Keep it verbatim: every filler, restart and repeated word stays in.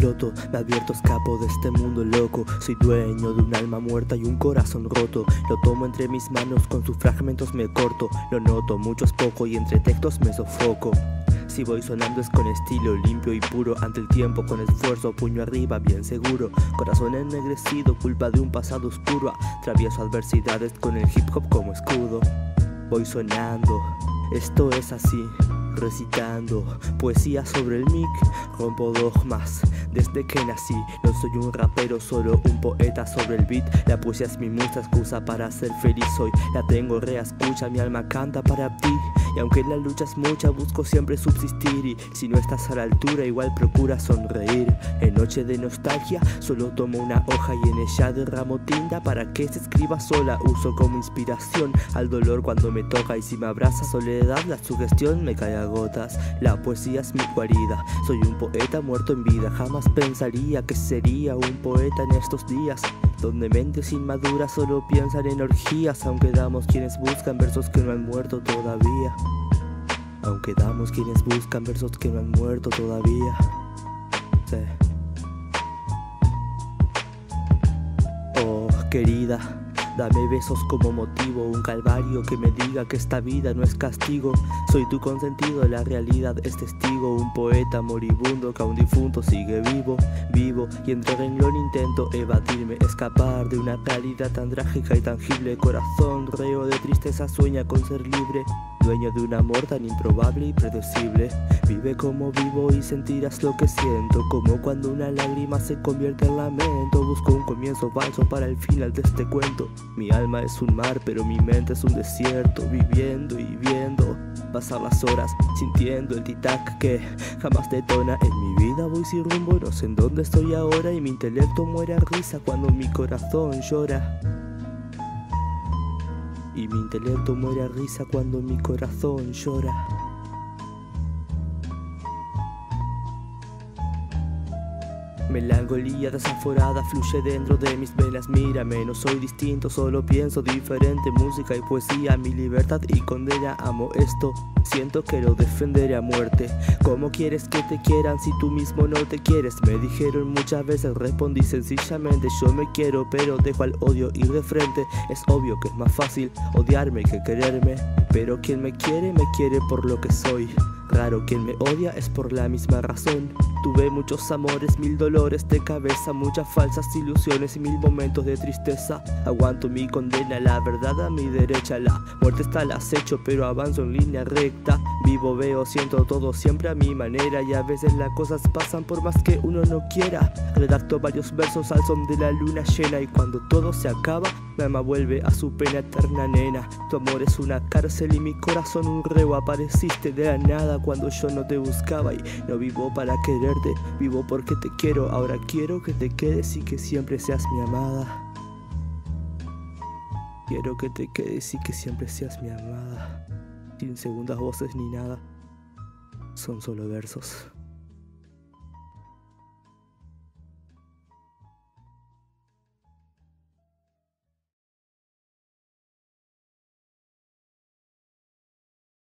exploto, me advierto, escapo de este mundo loco. Soy dueño de un alma muerta y un corazón roto. Lo tomo entre mis manos, con sus fragmentos me corto. Lo noto, mucho es poco y entre textos me sofoco. Si voy sonando es con estilo, limpio y puro. Ante el tiempo con esfuerzo, puño arriba, bien seguro. Corazón ennegrecido, culpa de un pasado oscuro. Atravieso adversidades con el hip hop como escudo. Voy sonando, esto es así. Recitando poesía sobre el mic, rompo dogmas desde que nací. No soy un rapero, solo un poeta sobre el beat. La poesía es mi musa, excusa para ser feliz hoy. La tengo reescucha, mi alma canta para ti. Y aunque la lucha es mucha, busco siempre subsistir. Y si no estás a la altura, igual procura sonreír. En noche de nostalgia, solo tomo una hoja y en ella derramo tinta para que se escriba sola. Uso como inspiración al dolor cuando me toca. Y si me abraza soledad, la sugestión me cae a gotas. La poesía es mi guarida, soy un poeta muerto en vida. Jamás pensaría que sería un poeta en estos días, donde mentes inmaduras solo piensan en orgías. Aunque damos quienes buscan versos que no han muerto todavía. Aunque damos quienes buscan versos que no han muerto todavía. Sí. Oh, querida, dame besos como motivo, un calvario que me diga que esta vida no es castigo. Soy tu consentido, la realidad es testigo. Un poeta moribundo que a un difunto sigue vivo, vivo. Y entre renglón intento evadirme, escapar de una realidad tan trágica y tangible. Corazón reo de tristeza sueña con ser libre, dueño de un amor tan improbable y predecible. Vive como vivo y sentirás lo que siento, como cuando una lágrima se convierte en lamento. Busco un comienzo falso para el final de este cuento. Mi alma es un mar, pero mi mente es un desierto. Viviendo y viendo pasar las horas, sintiendo el tic-tac que jamás detona. En mi vida voy sin rumbo, no sé en dónde estoy ahora. Y mi intelecto muere a risa cuando mi corazón llora. Y mi intelecto muere a risa cuando mi corazón llora. Melancolía desaforada fluye dentro de mis venas. Mírame, no soy distinto, solo pienso diferente. Música y poesía, mi libertad y condena. Amo esto, siento que lo defenderé a muerte. ¿Cómo quieres que te quieran si tú mismo no te quieres? Me dijeron muchas veces, respondí sencillamente: yo me quiero, pero dejo al odio ir de frente. Es obvio que es más fácil odiarme que quererme, pero quien me quiere, me quiere por lo que soy. Raro, quien me odia es por la misma razón. Tuve muchos amores, mil dolores de cabeza, muchas falsas ilusiones y mil momentos de tristeza. Aguanto mi condena, la verdad a mi derecha. La muerte está al acecho, pero avanzo en línea recta. Vivo, veo, siento todo siempre a mi manera. Y a veces las cosas pasan por más que uno no quiera. Redacto varios versos al son de la luna llena. Y cuando todo se acaba, mi alma vuelve a su pena eterna, nena. Tu amor es una cárcel y mi corazón un reo. Apareciste de la nada cuando yo no te buscaba. Y no vivo para quererte, vivo porque te quiero. Ahora quiero que te quedes y que siempre seas mi amada. Quiero que te quedes y que siempre seas mi amada. Sin segundas voces ni nada, son solo versos.